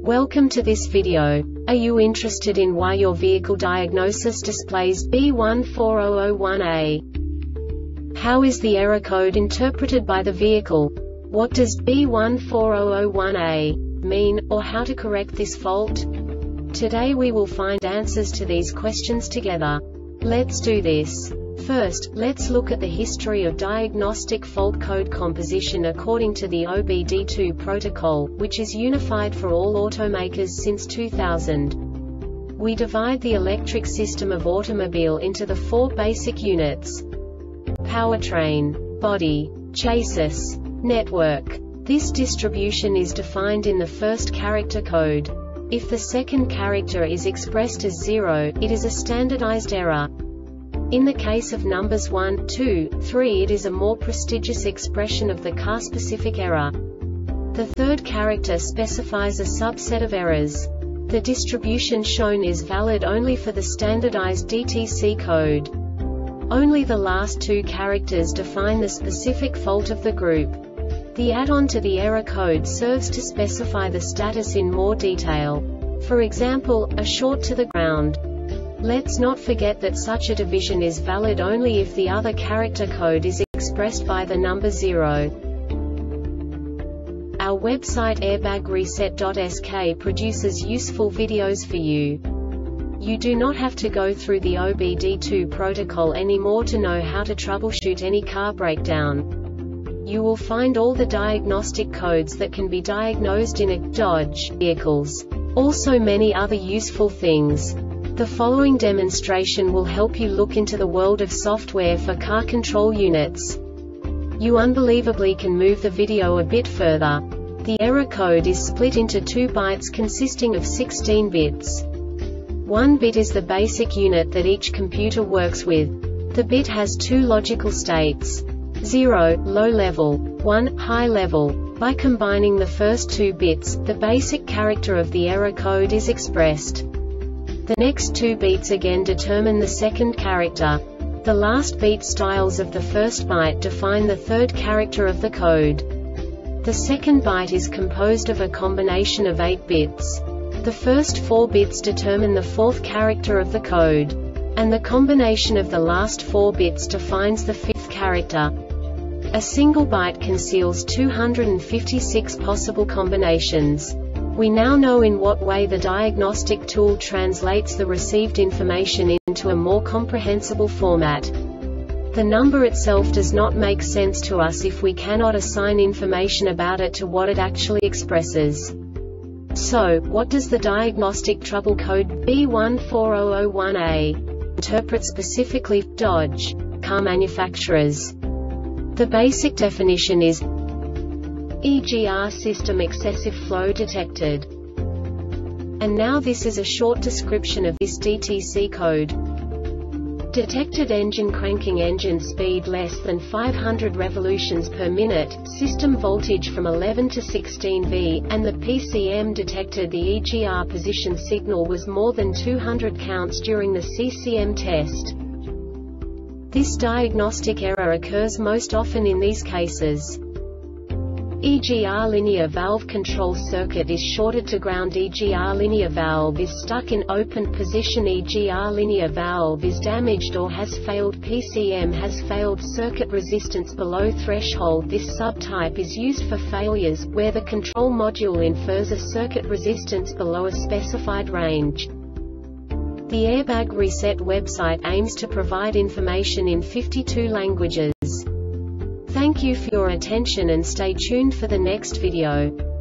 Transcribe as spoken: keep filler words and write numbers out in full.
Welcome to this video. Are you interested in why your vehicle diagnosis displays B one four zero zero one A? How is the error code interpreted by the vehicle? What does B one four zero zero one A mean, or how to correct this fault? Today we will find answers to these questions together. Let's do this. First, let's look at the history of diagnostic fault code composition according to the O B D two protocol, which is unified for all automakers since two thousand. We divide the electric system of automobile into the four basic units: powertrain, body, chassis, network. This distribution is defined in the first character code. If the second character is expressed as zero, it is a standardized error. In the case of numbers one, two, three, it is a more prestigious expression of the car-specific error. The third character specifies a subset of errors. The distribution shown is valid only for the standardized D T C code. Only the last two characters define the specific fault of the group. The add-on to the error code serves to specify the status in more detail. For example, a short to the ground. Let's not forget that such a division is valid only if the other character code is expressed by the number zero. Our website airbag reset dot S K produces useful videos for you. You do not have to go through the O B D two protocol anymore to know how to troubleshoot any car breakdown. You will find all the diagnostic codes that can be diagnosed in a Dodge vehicles. Also many other useful things. The following demonstration will help you look into the world of software for car control units. You unbelievably can move the video a bit further. The error code is split into two bytes consisting of sixteen bits. One bit is the basic unit that each computer works with. The bit has two logical states: zero, low level, one, high level. By combining the first two bits, the basic character of the error code is expressed. The next two beats again determine the second character. The last beat styles of the first byte define the third character of the code. The second byte is composed of a combination of eight bits. The first four bits determine the fourth character of the code. And the combination of the last four bits defines the fifth character. A single byte conceals two hundred fifty-six possible combinations. We now know in what way the diagnostic tool translates the received information into a more comprehensible format. The number itself does not make sense to us if we cannot assign information about it to what it actually expresses. So, what does the diagnostic trouble code B one four zero zero one A interpret specifically for Dodge car manufacturers? The basic definition is E G R system excessive flow detected. And now this is a short description of this D T C code. Detected engine cranking, engine speed less than five hundred revolutions per minute, system voltage from eleven to sixteen volts, and the P C M detected the E G R position signal was more than two hundred counts during the C C M test. This diagnostic error occurs most often in these cases: E G R linear valve control circuit is shorted to ground, E G R linear valve is stuck in open position, E G R linear valve is damaged or has failed, P C M has failed, circuit resistance below threshold. This subtype is used for failures where the control module infers a circuit resistance below a specified range. The Airbag Reset website aims to provide information in fifty-two languages. Thank you for your attention and stay tuned for the next video.